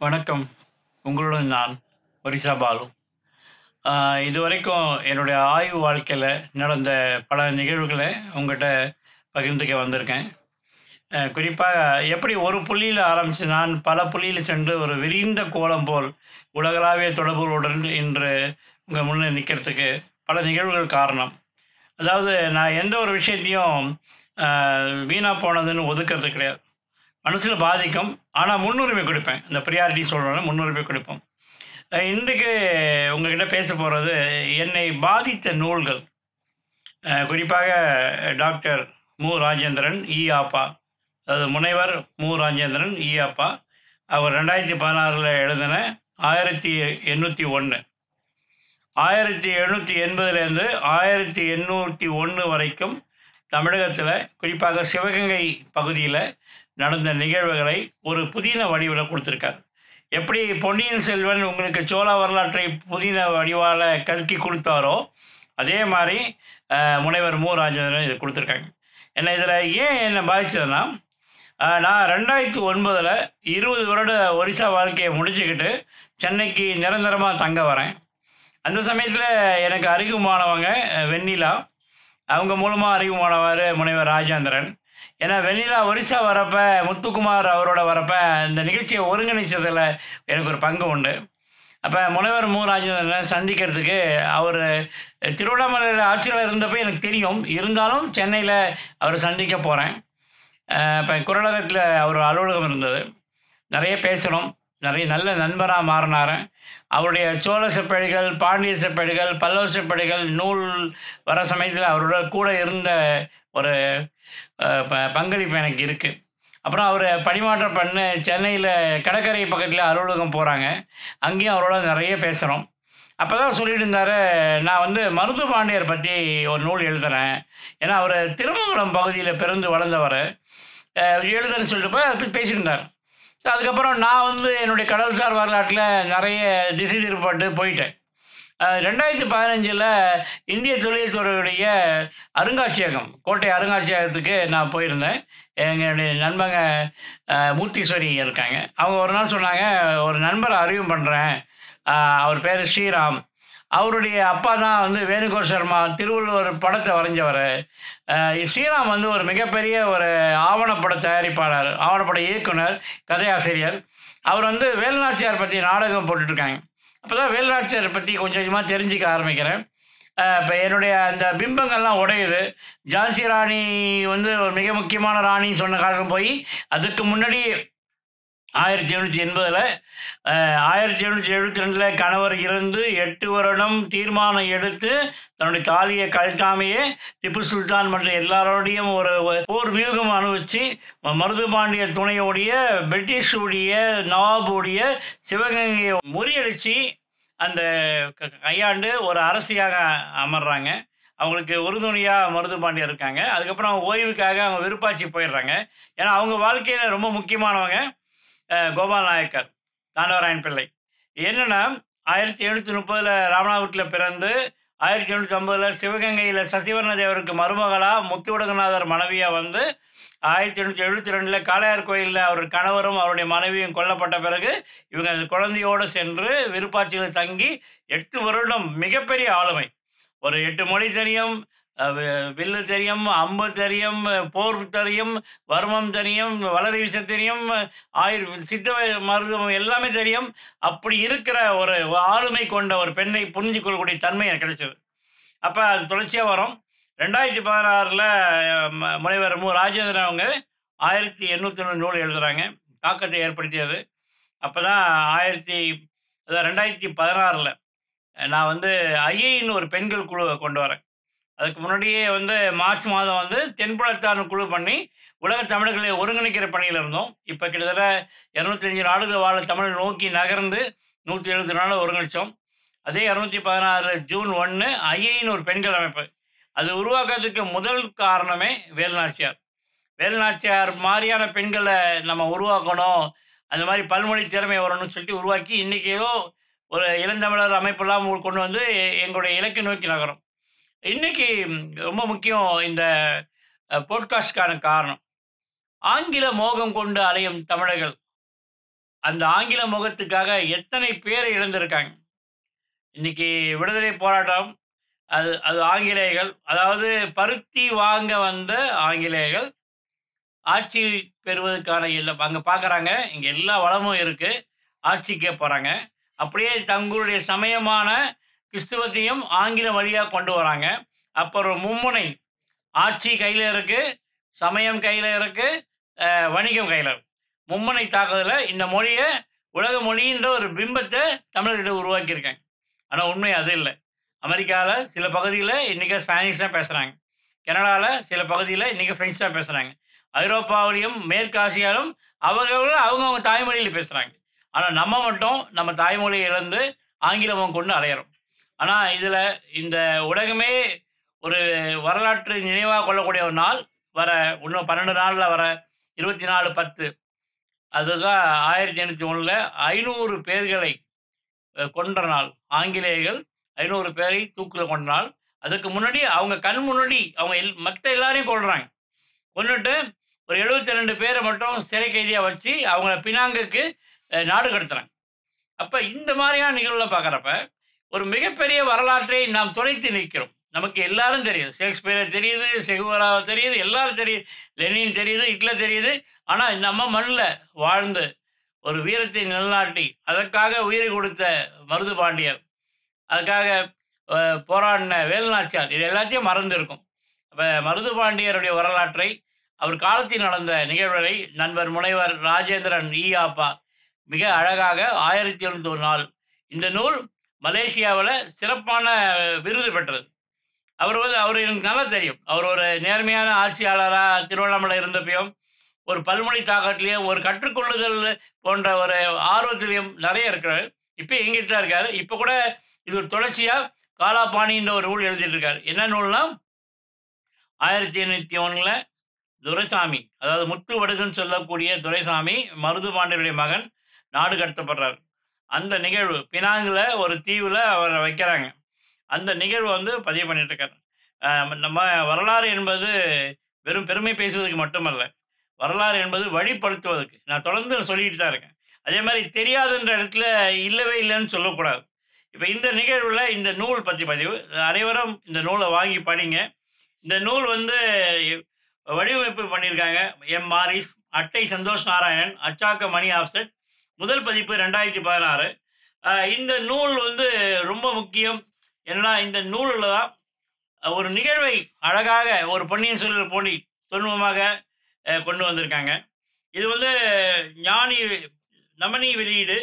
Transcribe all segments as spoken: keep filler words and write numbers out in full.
வணக்கம். உங்களுடன் நான் ஒரிசா பாலு. ஆ, இதுவரைக்கும் என்னுடைய ஆய்வு வாழ்க்கையில நடந்த பல நிகழ்வுகள உங்கட்ட பகிர்ந்துக்க வந்திருக்கேன். அ குறிப்பா எப்படி ஒரு புள்ளியில ஆரம்பிச்சு நான் பல புள்ளியில சென்று ஒரு விரிந்த கோலம் போல் உலகளாவிய தொடர்புகளுடன் இன்று உங்க முன்ன நிக்கிறதுக்கு பல நிகழ்வுகள் காரணம். அதாவது நான் எந்த ஒரு விஷயத்தையும் அ வீணா போனதுன்னு ஒதுக்குறது கிடையாது. மனசுல பாதிக்கும். ஆனா முன்னுரிமை குடுப்பேன். இந்த பிரியாரிட்டி சொல்றோம்ல, முன்னுரிமை குடுப்போம். அ இன்றைக்கு உங்ககிட்ட பேசப் போறது, என்னை பாதித்த நூல்கள். அ குறிப்பாக டாக்டர் மு. ராஜேந்திரன், இ. ஆப்பா. அதாவது முனைவர் மு. ராஜேந்திரன், இ. ஆப்பா. அவர் இரண்டாயிரத்து பதினாறில் எழுதின ஆயிரத்து எண்ணூற்று ஒன்று. ஆயிரத்து எழுநூற்று எண்பதிலிருந்து ஆயிரத்து எண்ணூற்று ஒன்று வரைக்கும் தமிழகத்தில, குறிப்பாக சிவகங்கை பகுதியில நடந்த நிகழ்வுகளை ஒரு புதின வடிவில குடுத்திருக்கார். எப்படி பொன்னியின் செல்வன் உங்களுக்கு சோழ வரலாற்றை புதின வடிவால கல்கி குடுத்தாரோ, அதே மாரி அ முனைவர் மு. ராஜேந்திரன் இத குடுத்திருக்காங்க. என்ன இதில ஏன் என்ன பாதிச்சதுன்னா, அ நான் இரண்டாயிரத்து ஒன்பதில் இருபது வருட ஒரிசா வாழ்க்கைய முடிச்சுக்கிட்டு, சென்னைக்கு நிரந்தரமா தங்க வரேன். அந்த சமயத்தில எனக்கு அறிமுகமானவங்க அ வெண்ணிலா. அவங்க மூலமா அறிமுகமானவரு முனைவர் ராஜேந்திரன். ஏன்னா வெண்ணிலா ஒரிசா வரப்ப, முத்துக்குமார் அவரோட வரப்ப, இந்த நிகழ்ச்சிய ஒருங்கிணைச்சதுல எனக்கு ஒரு பங்கு உண்டு. அப்ப முனைவர் மு. ராஜேந்திரன சந்திக்கிறதுக்கு அவரு திருவண்ணாமலையில ஆட்சியாளர் இருந்தப்ப எனக்கு தெரியும். இருந்தாலும் சென்னையில அவர சந்திக்க போறேன். அ அப்ப குறளகத்தில அவர் அலுவலகம் இருந்தது. நெறைய பேசுனோம். நெறைய நல்ல நண்பரா மாறுனாரு. அவருடைய சோழ செப்பேடுகள், பாண்டிய செப்பேடுகள், பல்லவ செப்பேடுகள் நூல் வர சமயத்தில அவரோட கூட இருந்த ஒரு அ ப பங்களிப்பு எனக்கு இருக்கு. அப்புறம் அவர பணிமாற்றம் பண்ண சென்னையில கடற்கரை பக்கத்தில அலுவலகம் போறாங்க. அங்கேயும் அவரோட நெறைய பேசுறோம். அப்பதான் சொல்லிட்டு இருந்தாரு, நான் வந்து மருது பாண்டியர் பத்தி ஒரு நூல் எழுதுறேன். ஏன்னா அவரு திருமங்கலம் பகுதியில பிறந்து வளர்ந்தவரு. அ எழுதுறேன்னு சொல்லிட்டப்ப அப்படி பேசிட்டு இருந்தாரு. ஸோ அதுக்கப்புறம் நான் வந்து என்னுடைய கடல்சார் வரலாற்றில நெறைய திசை திருப்பப்பட்டு போயிட்டேன். அ இரண்டாயிரத்து பதினைந்தில் இந்திய தொழில் துறையுடைய அருங்காட்சியகம், கோட்டை அருங்காட்சியகத்துக்கு நான் போயிருந்தேன். எங்களுடைய நண்பங்க அ மூர்த்தீஸ்வரி இருக்காங்க. அவங்க ஒரு நாள் சொன்னாங்க, "ஒரு நண்பர அறிமுகம் பண்றேன். அ அவர் பேரு ஸ்ரீராம். அவருடைய அப்பா தான் வந்து வேணுகோபால் சர்மா திருவள்ளுவர் படத்த வரைஞ்சவரு. அ ஸ்ரீராம் வந்து ஒரு மிகப்பெரிய ஒரு ஆவணப்பட தயாரிப்பாளர், ஆவணப்பட இயக்குனர், கதையாசிரியர். அவர் வந்து வேலுநாச்சியார் பத்தி நாடகம் போட்டுட்டு இருக்காங்க." அப்பதான் வேலுநாச்சியார் பத்தி கொஞ்சம் கொஞ்சமா தெரிஞ்சுக்க ஆரம்பிக்கிறேன். அ இப்ப என்னுடைய அந்த பிம்பங்கள்லாம் உடையுது. ஜான்சி ராணி வந்து ஒரு மிக முக்கியமான ராணின்னு சொன்ன காலம் போயி, அதுக்கு முன்னாடி ஆயிரத்து எழுநூற்று எண்பதில் அ ஆயிரத்து எழுநூற்று எழுபத்தி இரண்டில் கணவர் இறந்து எட்டு வருடம் தீர்மானம் எடுத்து, தன்னுடைய தாலிய கழட்டாமயே திப்பு சுல்தான் மற்ற எல்லாரோடையும் ஒரு ஒ போர் வியூகம் அனுபவிச்சு, மருதுபாண்டிய துணையோடைய பிரிட்டிஷுடைய நவாபுடைய சிவகங்கைய முறியடிச்சு, அந்த க கையாண்டு ஒரு அரசியாக அமர்றாங்க. அவங்களுக்கு உறுதுணையா மருதுபாண்டியர் இருக்காங்க. அதுக்கப்புறம் அவங்க ஓய்வுக்காக அவங்க விருப்பாட்சி போயிடுறாங்க. ஏன்னா அவங்க வாழ்க்கையில ரொம்ப முக்கியமானவங்க அ கோபால் நாயக்கர், தாண்டவராயன் பிள்ளை. என்னன்னா, ஆயிரத்து எழுநூற்று முப்பதில் ராமநாதபுரத்தில பிறந்து, ஆயிரத்து எழுநூற்று ஐம்பதில் சிவகங்கையில சசிவர்ண தேவருக்கு மருமகளா முத்துவடுகநாதர் மனைவியா வந்து, ஆயிரத்து எண்ணூற்று எழுபத்தி இரண்டில் காளையார் கோயில்ல அவர் கணவரும், அவருடைய மனைவியும் கொல்லப்பட்ட பிறகு, இவங்க குழந்தையோடு சென்று விருப்பாட்சியில தங்கி எட்டு வருடம் மிகப்பெரிய ஆளுமை. ஒரு எட்டு மொழி தெரியும், அ வி வில்லு தெரியும், அம்பு தெரியும், போர் தெரியும், வர்மம் தெரியும், வலது வீச தெரியும், ஆயுர் சித்த மருத்துவம் எல்லாமே தெரியும். அப்படி இருக்கிற ஒரு ஆளுமை கொண்ட ஒரு பெண்ணை புரிஞ்சு கொள்ளக்கூடிய தன்மை எனக்கு கிடைச்சது. அப்ப அது தொடர்ச்சியா வரும். இரண்டாயிரத்து பதினாறில் ம முனைவர் மு. ராஜேந்திரன் அவங்க ஆயிரத்து எண்ணூற்று ஒன்று நூல் எழுதுறாங்க. தாக்கத்தை ஏற்படுத்தியது. அப்பதான் ஆயிரத்து அதான் இரண்டாயிரத்து பதினாறில் நான் வந்து ஐஐன்னு ஒரு பெண்கள் குழுவ கொண்டு வரேன். அதுக்கு முன்னாடியே வந்து மார்ச் மாதம் வந்து தென்புலத்தார்னு குழு பண்ணி, உலக தமிழர்களை ஒருங்கிணைக்கிற பணியில இருந்தோம். இப்ப கிட்டத்தட்ட இருநூற்று ஐந்து நாடுகள் வாழ தமிழ் நோக்கி நகர்ந்து நூற்று எழுபது நாடுல ஒருங்கிணைச்சோம். அதே இருநூற்று பதினாறு ஜூன் ஒன்று ஐஐன்னு ஒரு பெண்கள் அமைப்பு. அது உருவாக்குறதுக்கு முதல் காரணமே வேலுநாச்சியார். வேலுநாச்சியார் மாரியான பெண்கள நம்ம உருவாக்கணும். அந்த மாரி பல்மொழி திறமை வரணும்னு சொல்லிட்டு உருவாக்கி, இன்னைக்கு ஏதோ ஒரு இளந்தமிழர் அமைப்பெல்லாம் கொண்டு வந்து எ- எங்களுடைய இலக்கை நோக்கி நகரும். இன்னைக்கு ம், ரொம்ப முக்கியம் இந்த அ போட்காஸ்ட்‌க்கான காரணம். ஆங்கில மோகம் கொண்டு அலையும் தமிழர்கள். அந்த ஆங்கில முகத்துக்காக எத்தனை பேரை இழந்திருக்காங்க. இன்னைக்கு விடுதலை போராட்டம் அது அது ஆங்கிலேயர்கள், அதாவது பருத்தி வாங்க வந்த ஆங்கிலேயர்கள் ஆட்சி பெறுவதற்கான இல்ல அங்க பார்க்குறாங்க. இங்க எல்லா வளமும் இருக்கு. ஆட்சிக்கே போறாங்க. அப்படியே தங்களுடைய சமயமான கிறிஸ்துவத்தையும் ஆங்கிலம் வழியா கொண்டு வராங்க. அப்புறம் மும்முனை ஆட்சி கையில இருக்கு, சமயம் கையில இருக்கு, அ வணிகம் கையில இருக்கு. மும்முனை தாக்குதல இந்த மொழிய உலக மொழின்ற ஒரு பிம்பத்த தமிழர்கிட்ட உருவாக்கியிருக்காங்க. ஆனா உண்மை அது இல்ல. அமெரிக்கால சில பகுதியில இன்னைக்கு ஸ்பானிஷ் தான் பேசுறாங்க. கனடால சில பகுதியில இன்னைக்கு பிரெஞ்சு தான் பேசுறாங்க. ஐரோப்பாவிலும், மேற்கு ஆசியாவிலும் அவங்கவங்க அவங்கவங்க தாய்மொழியில பேசுறாங்க. ஆனா நம்ம மட்டும் நம்ம தாய்மொழிய இழந்து ஆங்கிலம் கொண்டு அலையறோம். ஆனா இதுல இந்த உலகமே ஒரு வரலாற்று நினைவா கொள்ளக்கூடிய ஒரு நாள் வர இன்னும் பன்னிரண்டு நாள்ல வர இருபத்தி நாலு பத்து அதுதான் ஆயிரத்தி எண்ணூத்தி ஒண்ணுல ஐநூறு பேர்களை அ கொன்ற நாள். ஆங்கிலேயர்கள் ஐநூறு பேரை தூக்குல கொன்ற நாள். அதுக்கு முன்னாடி அவங்க கண் முன்னாடி அவங்க எல் மத்த எல்லாரையும் கொல்றாங்க. கொன்னுட்டு ஒரு எழுபத்தி இரண்டு பேர மட்டும் சிறை கைதியா வச்சு அவங்கள பினாங்குக்கு அ நாடு கடத்துறாங்க. அப்ப இந்த மாதிரியான நிகழ்வுல பார்க்குறப்ப, ஒரு மிகப்பெரிய வரலாற்றை நாம் துளைத்து நிற்கிறோம். நமக்கு எல்லாரும் தெரியும். ஷேக்ஸ்பியர தெரியுது, செகுவராவ தெரியுது, எல்லாரும் தெரியுது. லெனின் தெரியுது, ஹிட்லர் தெரியுது. ஆனா நம்ம மண்ல வாழ்ந்து ஒரு வீரத்தை நிலைநாட்டி, அதற்காக உயிரை கொடுத்த மருதுபாண்டியர், அதுக்காக அ போராடின வேலுநாச்சியார் இது எல்லாத்தையும் மறந்திருக்கும். அப்ப மருதுபாண்டியருடைய வரலாற்றை, அவர் காலத்தில் நடந்த நிகழ்வுகளை நண்பர் முனைவர் ராஜேந்திரன் ஈ. ஆப்பா மிக அழகாக ஆயிரத்தி எழுநூத்தி ஒன்று நாள் இந்த நூல் மலேசியாவுல சிறப்பான விருது பெற்றது. அவர் வந்து அவரு எனக்கு நல்லா தெரியும். அவர் ஒரு நேர்மையான ஆட்சியாளரா திருவண்ணாமலை இருந்தப்பயும், ஒரு பல்மொழி தாக்கத்திலயும், ஒரு கற்றுக்கொள்ளுதல் போன்ற ஒரு ஆர்வத்திலயும் நெறைய இருக்கிறாரு. இப்பயும் எங்கிட்ட தான் இருக்காரு. இப்ப கூட இது ஒரு தொடர்ச்சியா காலாபாணின்ற ஒரு நூல் எழுதிட்டு இருக்காரு. என்ன நூல்னா, ஆயிரத்தி எண்ணூத்தி ஒண்ணுல துரைசாமி, அதாவது முத்து வடுகுன்னு சொல்லக்கூடிய துரைசாமி, மருதுபாண்டியருடைய மகன் நாடு கடத்தப்படுறார். அந்த நிகழ்வு பினாங்குல ஒரு தீவுல அவர வைக்கிறாங்க. அந்த நிகழ்வு வந்து பதிவு பண்ணிட்டு இருக்காரு. அ நம்ம வரலாறு என்பது வெறும் பெருமை பேசுவதற்கு மட்டுமல்ல. வரலாறு என்பது வழிப்படுத்துவதற்கு. நான் தொடர்ந்து சொல்லிட்டு தான் இருக்கேன். அதே மாரி தெரியாதுன்ற இடத்துல இல்லவே இல்லன்னு சொல்லக்கூடாது. இப்ப இந்த நிகழ்வுல இந்த நூல் பத்தி பதிவு. அனைவரும் இந்த நூல வாங்கி படிங்க. இந்த நூல் வந்து வடிவமைப்பு பண்ணியிருக்காங்க. எம். மாரிஸ், அட்டை சந்தோஷ் நாராயணன், அச்சாக்க மணி ஆஃப்செட். முதல் பதிப்பு இரண்டாயிரத்தி பதினாறு. அ இந்த நூல் வந்து ரொம்ப முக்கியம். என்னன்னா, இந்த நூல்ல தான் ஒரு நிகழ்வை அழகாக ஒரு பொன்னியின் செல்வன் போலி தொன்மமாக அ கொண்டு வந்திருக்காங்க. இது வந்து ஞானி நமனி வெளியீடு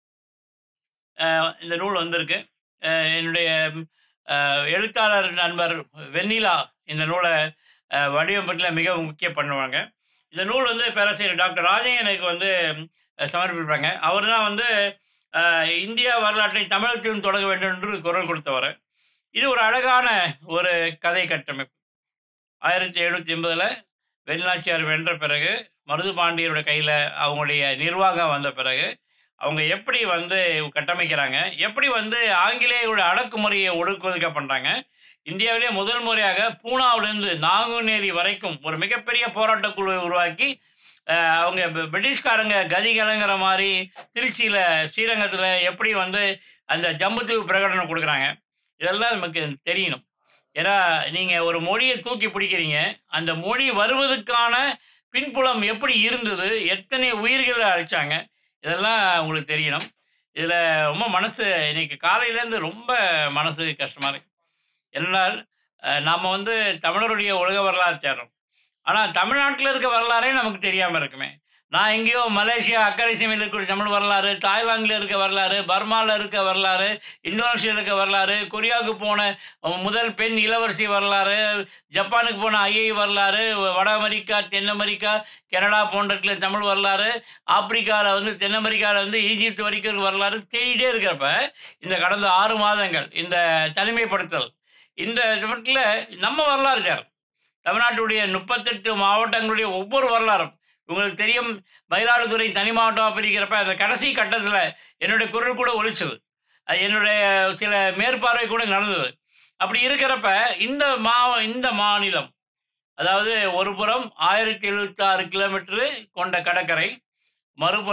அ இந்த நூல் வந்திருக்கு. அ என்னுடைய அ எழுத்தாளர் நண்பர் வெண்ணிலா இந்த நூல அ வடிவமைப்புல மிக முக்கிய பண்ணுவாங்க. இந்த நூல் வந்து பேராசிரியர் டாக்டர் ராஜய்யனுக்கு வந்து அ சமர்ப்பிப்பாங்க. அவர் தான் வந்து அ இந்தியா வரலாற்றை தமிழகத்திலும் தொடங்க வேண்டும் என்று குரல் கொடுத்தவர். இது ஒரு அழகான ஒரு கதை கட்டமைப்பு. ஆயிரத்தி எழுநூத்தி எண்பதுல வேலுநாச்சியார் வென்ற பிறகு, மருதுபாண்டியரோட கையில அவங்களுடைய நிர்வாகம் வந்த பிறகு, அவங்க எப்படி வந்து கட்டமைக்கிறாங்க, எப்படி வந்து ஆங்கிலேயரோட அடக்குமுறையை ஒடுக்குவதற்காக பண்றாங்க. இந்தியாவிலேயே முதல் முறையாக பூனாவிலிருந்து நாங்குநேரி வரைக்கும் ஒரு மிகப்பெரிய போராட்டக் குழுவை உருவாக்கி, அ அவங்க பி பிரிட்டிஷ்காரங்க கதி கலங்குற மாரி திருச்சியில, ஸ்ரீரங்கத்தில எப்படி வந்து அந்த ஜம்புத்தீவு பிரகடனம் குடுக்குறாங்க. இதெல்லாம் நமக்கு தெரியணும். ஏன்னா, நீங்க ஒரு மொழிய தூக்கி பிடிக்கிறீங்க. அந்த மொழி வருவதற்கான பின்புலம் எப்படி இருந்தது? எத்தனை உயிர்கள அழிச்சாங்க? இதெல்லாம் உங்களுக்கு தெரியணும். இதுல ரொம்ப மனசு இன்னைக்கு காலையிலேருந்து ரொம்ப மனசு கஷ்டமா இருக்கு. என்றால், அ நாம வந்து தமிழருடைய உலக வரலாறு தேடுறோம். ஆனா, தமிழ்நாட்டுல இருக்க வரலாறே நமக்கு தெரியாம இருக்குமே! நான் எங்கேயோ மலேசியா அக்கரை சீமையில இருக்கக்கூடிய தமிழ் வரலாறு, தாய்லாந்துல இருக்க வரலாறு, பர்மால இருக்க வரலாறு, இந்தோனேஷியால இருக்க வரலாறு, கொரியாவுக்கு போன அ முதல் பெண் இளவரசி வரலாறு, ஜப்பானுக்கு போன ஐஐ வரலாறு, வட அமெரிக்கா, தென் அமெரிக்கா, கனடா போன்ற இடத்துல தமிழ் வரலாறு, ஆப்பிரிக்கால வந்து தென் அமெரிக்கால வந்து ஈஜிப்த் வரைக்கும் இருக்க வரலாறு தேடிட்டே இருக்கிறப்ப, இந்த கடந்த ஆறு மாதங்கள் இந்த தனிமைப்படுத்தல், இந்த சமயத்தில நம்ம வரலாறு தேடுறோம். தமிழ்நாட்டுடைய முப்பத்தி எட்டு மாவட்டங்களுடைய ஒவ்வொரு வரலாறும் உங்களுக்கு தெரியும். மயிலாடுதுறை தனி மாவட்டமா பிரிக்கிறப்ப அந்த கடைசி கட்டத்துல என்னுடைய குரல் கூட ஒலிச்சது. அது என்னுடைய சில மேற்பார்வை கூட நடந்தது. அப்படி இருக்கிறப்ப இந்த மா இந்த மாநிலம், அதாவது ஒரு புறம் ஆயிரத்தி எழுபத்தி ஆறு கிலோமீட்டர் கொண்ட கடற்கரை, மறுபுறம்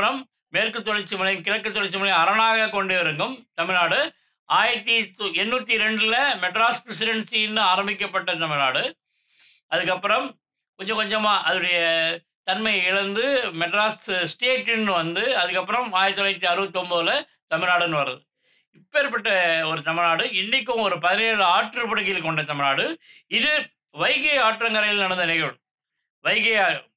மேற்கு தொடர்ச்சி மலை, கிழக்கு தொடர்ச்சி மலை அரணாக கொண்டு இருக்கும் தமிழ்நாடு. ஆயிரத்தி எண்ணூற்றி ரெண்டில் மெட்ராஸ் பிரசிடென்சின்னு ஆரம்பிக்கப்பட்ட தமிழ்நாடு. அதுக்கப்புறம் கொஞ்சம் கொஞ்சமாக அதோடைய தன்மை இழந்து மெட்ராஸ் ஸ்டேட்டுன்னு வந்து அதுக்கப்புறம் ஆயிரத்தி தொள்ளாயிரத்தி அறுபத்தொம்போதில் தமிழ்நாடுன்னு வருது. இப்பேற்பட்ட ஒரு தமிழ்நாடு இன்றைக்கும் ஒரு பதினேழு ஆற்றுப்படுகைகள் கொண்ட தமிழ்நாடு. இது வைகை ஆற்றங்கரையில் நடந்த நிகழ்வு. வைகை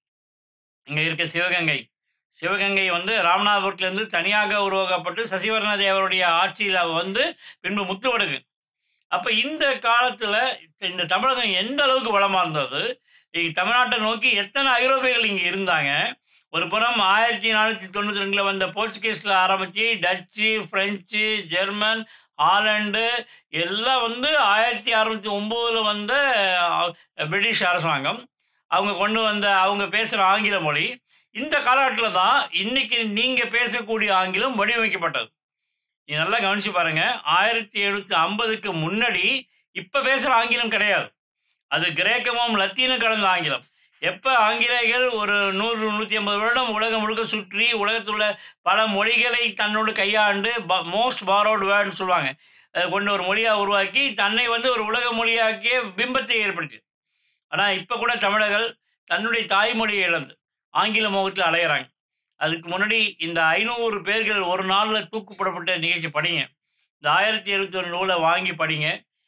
இங்கே இருக்க சிவகங்கை சிவகங்கை வந்து ராமநாதபுரத்துலேருந்து தனியாக உருவாக்கப்பட்டு சசிவர்ண தேவருடைய ஆட்சியில் வந்து பின்பு முத்துவடுகு. அப்போ இந்த காலத்தில் இந்த தமிழகம் எந்த அளவுக்கு வளமாக இருந்தது, தமிழ்நாட்டை நோக்கி எத்தனை ஐரோப்பியர்கள் இங்கே இருந்தாங்க. ஒரு புறம் ஆயிரத்தி நானூற்றி தொண்ணூற்றி ரெண்டில் வந்த போர்ச்சுகீஸில் ஆரம்பித்து டச்சு, ஃப்ரெஞ்சு, ஜெர்மன், ஹாலண்டு எல்லாம் வந்து ஆயிரத்தி அறுநூற்றி ஒம்போதில் வந்த பிரிட்டிஷ் அரசாங்கம் அவங்க கொண்டு வந்த அவங்க பேசுகிற ஆங்கில மொழி. இந்த காலகட்டத்தில் தான் இன்னைக்கு நீங்கள் பேசக்கூடிய ஆங்கிலம் வடிவமைக்கப்பட்டது. நீ நல்லா கவனிச்சு பாருங்க. ஆயிரத்தி எழுநூற்றி ஐம்பதுக்கு முன்னாடி இப்போ பேசுகிற ஆங்கிலம் கிடையாது. அது கிரேக்கமும் லத்தீனும் கலந்த ஆங்கிலம். எப்போ ஆங்கிலேயர்கள் ஒரு நூறு நூற்றி ஐம்பது வருடம் உலகம் முழுக்க சுற்றி உலகத்தில் உள்ள பல மொழிகளை தன்னோடு கையாண்டு மோஸ்ட் பாரோட் வேர்டுன்னு சொல்லுவாங்க, அதை கொண்டு ஒரு மொழியாக உருவாக்கி தன்னை வந்து ஒரு உலக மொழியாக்கிய பிம்பத்தை ஏற்படுத்தி. ஆனால் இப்போ கூட தமிழர்கள் தன்னுடைய தாய்மொழியை இழந்து ஆங்கில மோகத்தில் அலையிறாங்க. அதுக்கு முன்னாடி இந்த ஐநூறு பேர்கள் ஒரு நாளில் தூக்குப்படப்பட்ட நிகழ்ச்சி படிங்க. இந்த ஆயிரத்தி எழுபத்தி ஒன்று நூலை வாங்கி படிங்க.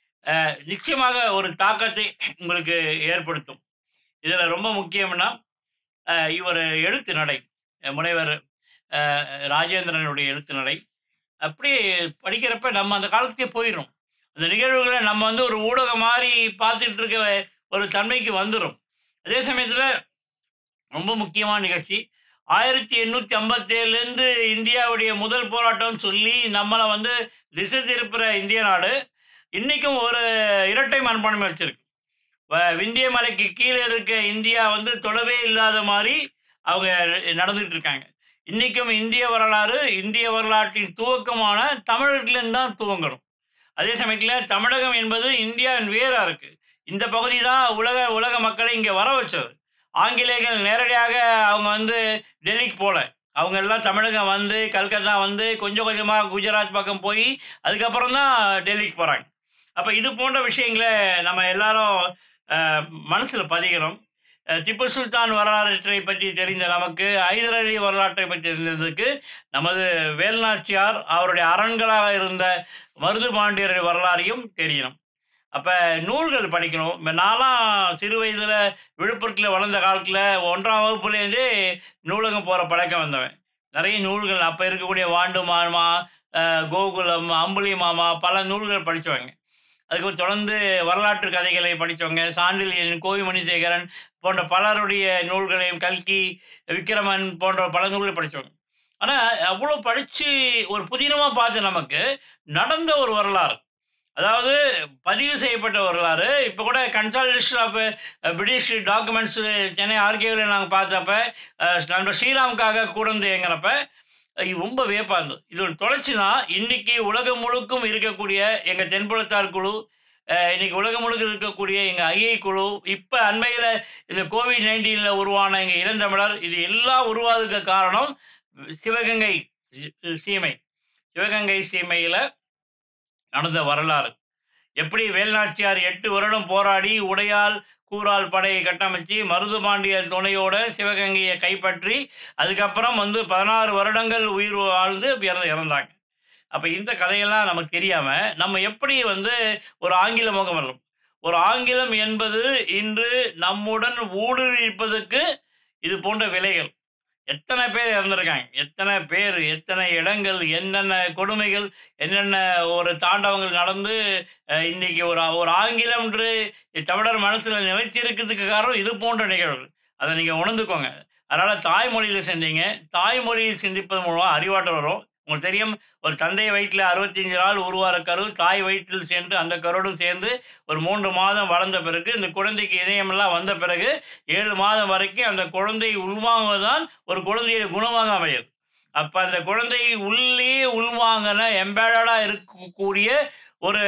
நிச்சயமாக ஒரு தாக்கத்தை உங்களுக்கு ஏற்படுத்தும். இதில் ரொம்ப முக்கியம்னா இவர் எழுத்து நடை, முனைவர் ராஜேந்திரனுடைய எழுத்து நடை அப்படியே படிக்கிறப்ப நம்ம அந்த காலத்துக்கே போயிடும். அந்த நிகழ்வுகளை நம்ம வந்து ஒரு ஊடகம் மாதிரி பார்த்துட்டு இருக்க ஒரு தன்மைக்கு வந்துடும். அதே சமயத்தில் ரொம்ப முக்கியமான நிகழ்ச்சி ஆயிரத்தி எண்ணூற்றி ஐம்பத்தேழுலேருந்து இந்தியாவுடைய முதல் போராட்டம்னு சொல்லி நம்மளை வந்து திசை திருப்புற இந்திய நாடு இன்றைக்கும் ஒரு இரட்டை மனப்பான்மை வச்சுருக்கு. விந்திய மலைக்கு கீழே இருக்க இந்தியா வந்து தொடவே இல்லாத மாதிரி அவங்க நடந்துகிட்டு இருக்காங்க. இன்றைக்கும் இந்திய வரலாறு, இந்திய வரலாற்றின் துவக்கமான தமிழர்லேருந்து தான் துவங்கணும். அதே சமயத்தில் தமிழகம் என்பது இந்தியாவின் வேராக இருக்குது. இந்த பகுதி தான் உலக உலக மக்களை இங்கே வர வச்சது. ஆங்கிலேயர்கள் நேரடியாக அவங்க வந்து டெல்லிக்கு போகல. அவங்க எல்லாம் தமிழகம் வந்து கல்கத்தா வந்து கொஞ்சம் கொஞ்சமாக குஜராத் பக்கம் போய் அதுக்கப்புறம் தான் டெல்லிக்கு போகிறாங்க. அப்போ இது போன்ற விஷயங்களை நம்ம எல்லாரும் மனசில் பதிகிறோம். திப்பு சுல்தான் வரலாற்றை பற்றி தெரிந்த நமக்கு, ஹைதர் அலி வரலாற்றை பற்றி தெரிந்ததுக்கு நமது வேல்நாச்சியார் அவருடைய அரண்களாக இருந்த மருது பாண்டியர் வரலாறையும் தெரியணும். அப்போ நூல்கள் படிக்கணும். இப்போ நான்லாம் சிறு வயதில் விழுப்புரத்தில் வளர்ந்த காலத்தில் ஒன்றாம் வகுப்புலேருந்தே நூலகம் போகிற பழக்கம் வந்தவன். நிறைய நூல்கள் அப்போ இருக்கக்கூடிய வாண்டு மாமா, கோகுலம், அம்புலி மாமா பல நூல்கள் படித்தவங்க. அதுக்கு தொடர்ந்து வரலாற்று கதைகளை படித்தவங்க. சாண்டில்யன், கோவி மணிசேகரன் போன்ற பலருடைய நூல்களையும், கல்கி, விக்ரமன் போன்ற பல நூல்களை படித்தவங்க. ஆனால் அவ்வளோ படித்து ஒரு புதினமாக பார்த்து நமக்கு நடந்த ஒரு வரலாறு, அதாவது பதிவு செய்யப்பட்ட வரலாறு. இப்போ கூட consultation of British documents Chennai ஆர்கியூவில் நாங்கள் பார்த்தப்ப நம்ம ஸ்ரீராமுக்காக கூடந்து இயங்குறப்ப ரொம்ப வியப்பாக இருந்தது. இது ஒரு தொடர்ச்சி தான். இன்றைக்கி உலகம் முழுக்கும் இருக்கக்கூடிய எங்கள் தென்புலத்தார் குழு, இன்றைக்கி உலகம் முழுக்க இருக்கக்கூடிய எங்கள் ஐஐ குழு, இப்போ அண்மையில் இந்த கோவிட் நைன்டீனில் உருவான எங்கள் இளந்தமிழர், இது எல்லாம் உருவாதுக்கு காரணம் சிவகங்கை சீமை. சிவகங்கை சீமையில் நடந்த வரலாறு. எப்படி வேல்நாச்சியார் எட்டு வருடம் போராடி உடையால் கூறால் படையை கட்டமைச்சு மருது பாண்டிய துணையோட சிவகங்கையை கைப்பற்றி அதுக்கப்புறம் வந்து பதினாறு வருடங்கள் உயிர் வாழ்ந்து இறந்து இறந்தாங்க. அப்போ இந்த கதையெல்லாம் நமக்கு தெரியாமல் நம்ம எப்படி வந்து ஒரு ஆங்கில முகம் வரும். ஒரு ஆங்கிலம் என்பது இன்று நம்முடன் ஊடுருவிப்பதற்கு இது போன்ற விலைகள். எத்தனை பேர் இறந்துருக்காங்க, எத்தனை பேர், எத்தனை இடங்கள், என்னென்ன கொடுமைகள், என்னென்ன ஒரு தாண்டவங்கள் நடந்து இன்றைக்கி ஒரு ஒரு ஆங்கிலம்ன்று தமிழர் மனசில் நிலைச்சிருக்கிறதுக்கு காரணம் இது போன்ற நிகழ்வுகள். அதை நீங்கள் உணர்ந்துக்கோங்க. அதனால் தாய்மொழியில் செஞ்சீங்க. தாய்மொழியில் சிந்திப்பது மூலமாக அறிவாற்றல் வரும். உங்களுக்கு தெரியும், ஒரு தந்தை வயிற்றில் அறுபத்தஞ்சு நாள் உருவார கரு தாய் வயிற்றில் சேர்ந்து அந்த கருடும் சேர்ந்து ஒரு மூன்று மாதம் வளர்ந்த பிறகு இந்த குழந்தைக்கு இதயமெல்லாம் வந்த பிறகு ஏழு மாதம் வரைக்கும் அந்த குழந்தை உள்வாங்குவதுதான் ஒரு குழந்தைய குணமாக அமையுது. அப்போ அந்த குழந்தை உள்ளே உள்வாங்கின எம்பேடடாக இருக்கக்கூடிய ஒரு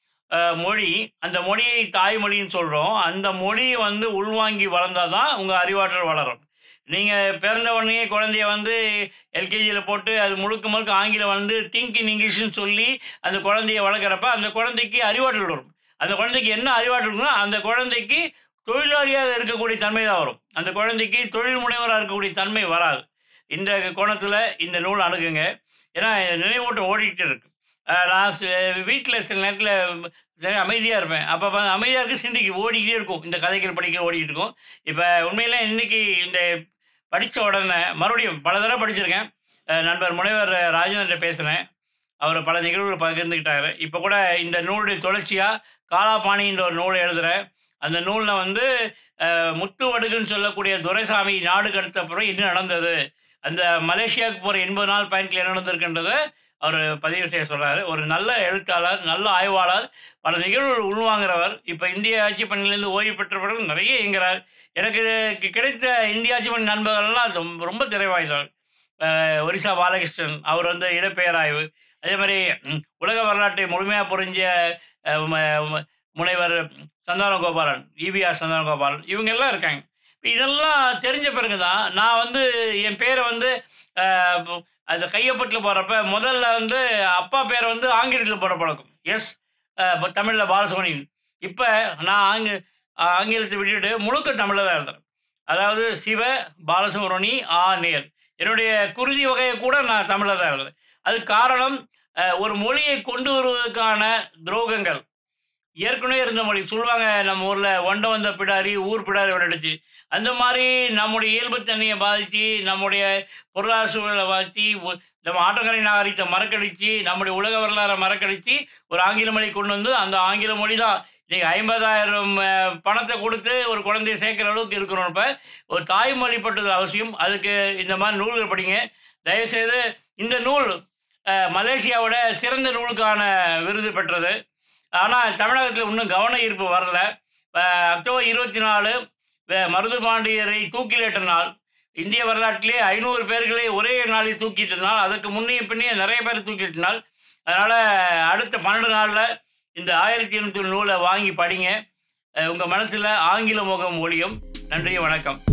மொழி, அந்த மொழியை தாய்மொழின்னு சொல்கிறோம். அந்த மொழியை வந்து உள்வாங்கி வளர்ந்தால் தான் உங்கள் அறிவாற்றல் வளரும். நீங்கள் பிறந்த உடனே குழந்தைய வந்து எல்கேஜியில் போட்டு அது முழுக்க முழுக்க ஆங்கிலம் வந்து திங்க் இன் இங்கிலீஷ்னு சொல்லி அந்த குழந்தைய வளர்க்குறப்ப அந்த குழந்தைக்கு அறிவாற்றல் வரும். அந்த குழந்தைக்கு என்ன அறிவாற்றல் இருக்குன்னா அந்த குழந்தைக்கு தொழிலாளியாக இருக்கக்கூடிய தன்மை தான் வரும். அந்த குழந்தைக்கு தொழில் முனைவராக இருக்கக்கூடிய தன்மை வராது. இந்த கோணத்தில் இந்த நூல் அணுகுங்க. ஏன்னா நினைவூட்டம் ஓடிக்கிட்டு இருக்கு. நான் வீட்டில் சில நேரத்தில் சரி அமைதியாக இருப்பேன். அப்போ அமைதியாக இருக்க சிந்திக்கு ஓடிக்கிட்டே இருக்கும். இந்த கதைகள் படிக்க ஓடிக்கிட்டு இருக்கும். இப்போ உண்மையிலே இன்னைக்கு இந்த படித்த உடனே மறுபடியும் பல தடவை படிச்சிருக்கேன். நண்பர் முனைவர் ராஜேந்திரன்ட்ட பேசுனேன். அவர் பல நிகழ்வுகள் பகிர்ந்துக்கிட்டாரு. இப்போ கூட இந்த நூலுடைய தொடர்ச்சியாக காலாபாணின்ற ஒரு நூலை எழுதுகிறேன். அந்த நூலில் வந்து முத்து வடுகுன்னு சொல்லக்கூடிய துரைசாமி நாடு கடத்த பிறகு என்ன நடந்தது, அந்த மலேசியாவுக்கு போகிற எண்பது நாள் பயணத்தில் என்ன நடந்திருக்குன்றதை அவர் பதிவு செய்ய சொல்கிறாரு. ஒரு நல்ல எழுத்தாளர், நல்ல ஆய்வாளர், பல நிகழ்வுகள் உள்வாங்கிறவர். இப்போ இந்திய ஆட்சி பணியிலேருந்து ஓய்வு பெற்ற பிறகு நிறைய இயங்குகிறார். எனக்கு கிடைத்த இந்திய ஆட்சி பணி நண்பர்கள்லாம் ரொம்ப ரொம்ப திரை வாய்ந்தவர். ஒரிசா பாலகிருஷ்ணன், அவர் வந்து இடப்பெயராய்வு. அதே மாதிரி உலக வரலாற்றை முழுமையாக புரிஞ்ச முனைவர் சந்தான கோபாலன், ஈவிஆர் சந்தான கோபாலன், இவங்க எல்லாம் இருக்காங்க. இதெல்லாம் தெரிஞ்ச பிறகு தான் நான் வந்து என் பேரை வந்து அந்த கையொப்பத்தில் போடுறப்ப முதல்ல வந்து அப்பா பேரை வந்து ஆங்கிலத்தில் போட பழக்கம். எஸ் தமிழில் பாலசுப்ரமணியன். இப்போ நான் ஆங்கி ஆங்கிலத்தை விட்டுட்டு முழுக்க தமிழில் தான் எழுதுறேன். அதாவது சிவ பாலசுப்ரமணி ஆ நேர். என்னுடைய குருதி வகையை கூட நான் தமிழில் தான் எழுதுறேன். அதுக்கு காரணம் ஒரு மொழியை கொண்டு வருவதற்கான துரோகங்கள் ஏற்கனவே இருந்த மொழி சொல்லுவாங்க. நம்ம ஊரில் ஒண்டை வந்த பிடாரி ஊர் பிடாரி விளையாடுச்சு. அந்த மாதிரி நம்முடைய இயல்புத்தன்மையை பாதித்து, நம்முடைய பொருளாதார சூழலை பாதித்து, நம்ம ஆட்டக்கரை நாகரிகத்தை மறக்கடித்து, நம்முடைய உலக வரலாறை மறக்கடித்து ஒரு ஆங்கில மொழி கொண்டு வந்து அந்த ஆங்கில மொழி தான் இன்றைக்கி ஐம்பதாயிரம் பணத்தை கொடுத்து ஒரு குழந்தைய சேர்க்குற அளவுக்கு இருக்கிறோம். இப்போ ஒரு தாய்மொழி பட்டது அவசியம். அதுக்கு இந்த மாதிரி நூல்கள் படிங்க. தயவுசெய்து இந்த நூல் மலேசியாவோட சிறந்த நூலுக்கான விருது பெற்றது. ஆனால் தமிழகத்தில் இன்னும் கவன ஈர்ப்பு வரல. அக்டோபர் இருபத்தி நாலு மருது பாண்டியரை தூக்கிலேற்ற நாள். இந்திய வரலாற்றிலே ஐநூறு பேர்களை ஒரே நாளில் தூக்கிட்ட நாள். அதுக்கு முன்னைய பின்னைய நிறைய பேர் தூக்கிட்ட நாள். அதனால் அடுத்த பன்னெண்டு நாளில் இந்த ஆயிரத்தி எண்ணூற்றி நூலை வாங்கி படிங்க. உங்கள் மனசில் ஆங்கில முகம் ஒளியும். நன்றி, வணக்கம்.